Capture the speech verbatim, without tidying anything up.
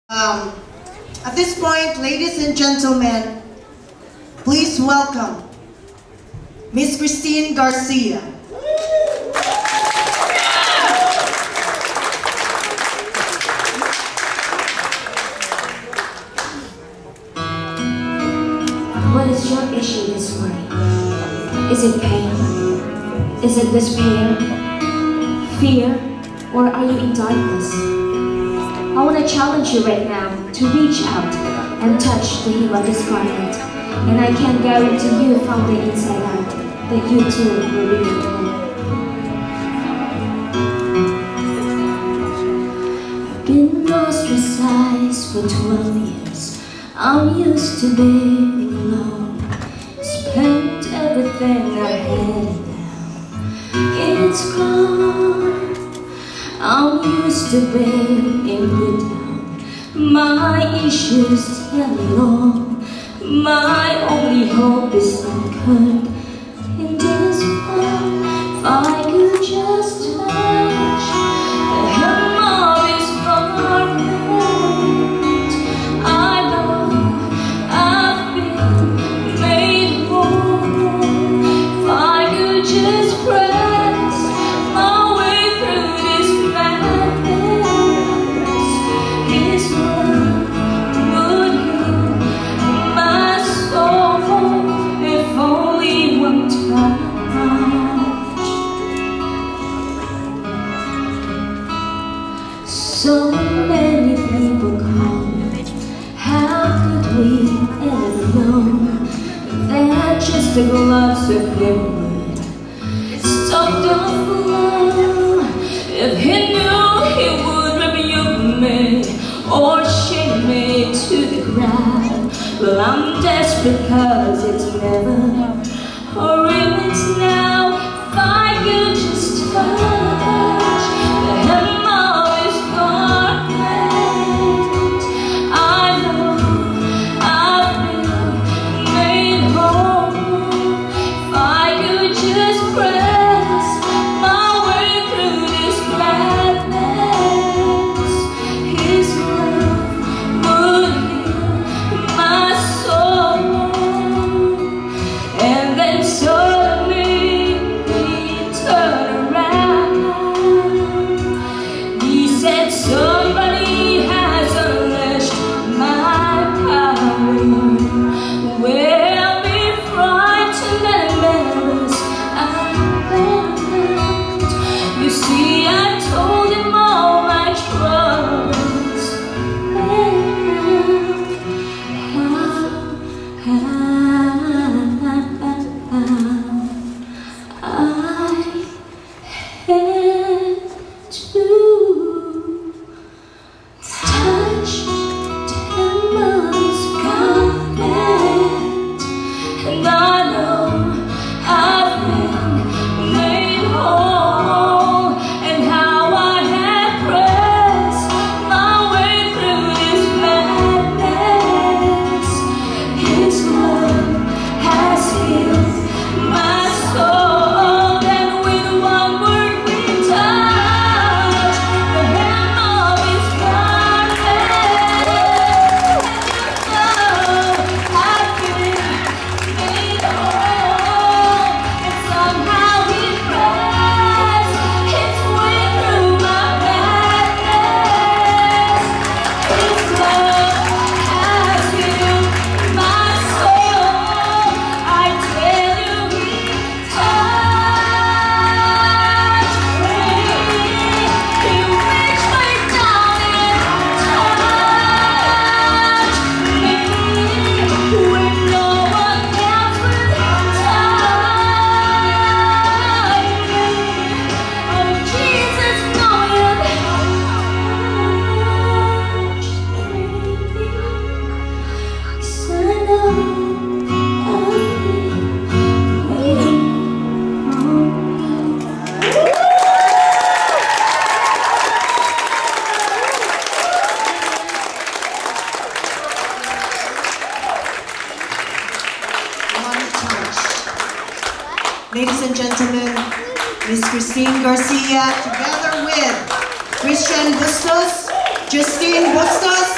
Um, at this point, ladies and gentlemen, please welcome Miss Christine Garcia. What is your issue this morning? Is it pain? Is it despair? Fear? Or are you in darkness? I want to challenge you right now to reach out and touch the hem of this garment. And I can guarantee you from the inside out that you too will be made whole. I've been ostracized for twelve years. I'm used to being alone. Spent everything I had and now it's gone. I'm used to being put down. My issues tell me long. My only hope is anchored in this world. If I could just touch the hem of his garment, I know I've been made whole. If I could just press my way through this madness, his love would heal my soul. If only one touch. So many people call me. How could we ever know that just a glass of him would stop the flow? If he knew he would rebuke me or shame me to the ground, well, I'm desperate cause it's never or it's now. If I could just touch the hem of his garment, I know I've been made whole. If I could just press my way through this madness, his love would heal my soul. And then suddenly he turned around. He said, somebody has unleashed my power. Well, be frightened and embarrassed, I'm bound. You see, I told him all my troubles. I had to touch Timber's garment, and I know I've been made whole, and how I had pressed my way through this madness. His love has healed my soul. And with one word we touch the hem of his garment, I've been made whole. And somehow he pressed his way through my madness. His love has healed my soul. I tell you, he touched me. He reached way down and touched me when no one else would touch me. Oh, Jesus, know you touched me. 'Cause I know I've been made whole. One touch. Ladies and gentlemen, Miss Christine Garcia, together with Christian Bustos, Justine Bustos,